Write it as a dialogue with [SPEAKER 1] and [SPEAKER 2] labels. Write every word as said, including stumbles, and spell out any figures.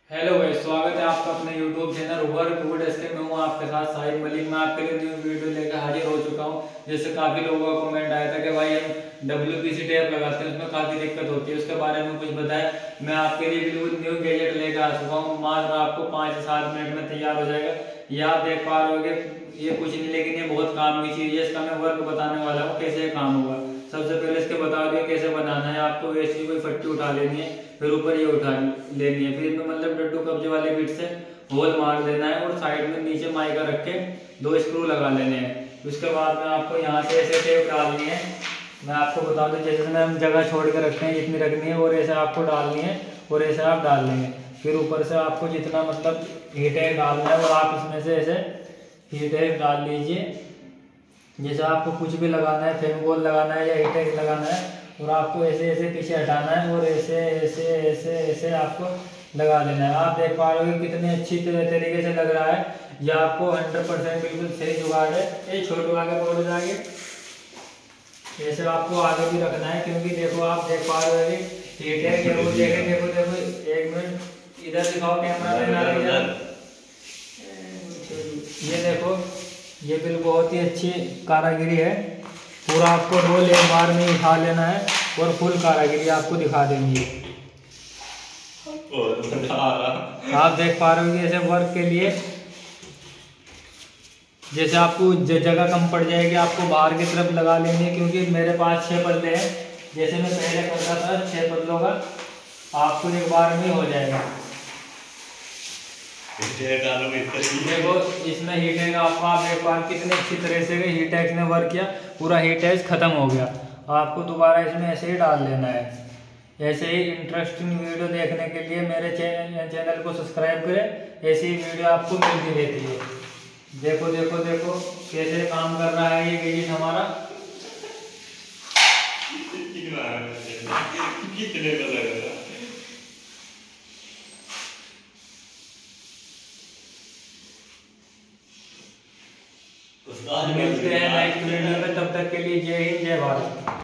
[SPEAKER 1] Hello भाई, स्वागत है आपका अपने YouTube channel work wood SK में हूँ आपके साथ साहिब मलिक। मैं आपके लिए न्यू वीडियो लेकर हाजिर हो चुका हूँ। जैसे काफ़ी लोगों का कमेंट आया था कि भाई हम डब्ल्यू पी सी टेप लगाते हैं, उसमें काफ़ी दिक्कत होती है, उसके बारे में कुछ बताएं। मैं आपके लिए बिल्कुल न्यू गैजेट लेकर आ चुका हूँ। मात्र आपको पाँच से सात मिनट में तैयार हो जाएगा। ये आप देख पा रहे होगे, ये कुछ नहीं लेकिन ये बहुत काम की चीज़ है। इसका मैं वर्क बताने वाला हूँ कैसे काम होगा। सबसे पहले इसके बता दिए कैसे बनाना है। आपको वेस्ट की कोई फट्टी उठा लेनी है, फिर ऊपर ये उठा लेनी है, फिर इसमें मतलब डड्डू कब्जे वाले बिट से होल मार देना है और साइड में नीचे माइका रख के दो स्क्रू लगा लेने हैं। उसके बाद में आपको यहाँ से ऐसे टेप डालनी है। मैं आपको बता दूं, जैसे मैं हम जगह छोड़ के रखते हैं जितनी रखनी है और ऐसे आपको डालनी है और ऐसे आप डाल लेंगे। फिर ऊपर से आपको जितना मतलब हीट है डालना है और आप इसमें से ऐसे हीट है डाल लीजिए। जैसे आपको कुछ भी लगाना है, फेविकोल लगाना है या हीट लगाना है, और आपको ऐसे ऐसे पीछे हटाना है और ऐसे ऐसे ऐसे ऐसे आपको लगा देना है। आप देख पा रहे हो कितनी अच्छी तरीके से लग रहा है। यह आपको हंड्रेड परसेंट बिल्कुल सही जुगाड़ है। ये छोटे आगे बोल जाएंगे, ऐसे आपको आगे भी रखना है, क्योंकि देखो आप देख पा रहे हो हीट है। देखो देखो देखो देखो एक मिनट इधर दिखाओ कैमरा में। ये देखो, ये बिल बहुत ही अच्छी कारागिरी है। पूरा आपको रोल एक बार में उठा लेना है और फुल कारागिरी आपको दिखा देंगे। आप देख पा रहे हो ऐसे वर्क के लिए, जैसे आपको जगह कम पड़ जाएगी आपको बाहर की तरफ लगा लेनी है, क्योंकि मेरे पास छः पल्ले हैं। जैसे मैं पहले करता था छः पल्लों का, आपको एक बार में हो जाएगा। देखो इसमें हीट है आपको, आप एक बार कितने अच्छी तरह से हीट टैक्स ने वर्क किया, पूरा हीट टैक्स खत्म हो गया। आपको दोबारा इसमें ऐसे ही डाल लेना है। ऐसे ही इंटरेस्टिंग वीडियो देखने के लिए मेरे चैनल को सब्सक्राइब करें। ऐसी ही वीडियो आपको मिलती रहती है। देखो देखो देखो कैसे काम कर रहा है ये गैजेट हमारा। मिलते हैं नेक्स्ट वीडियो में, तब तक के लिए जय हिंद जय भारत।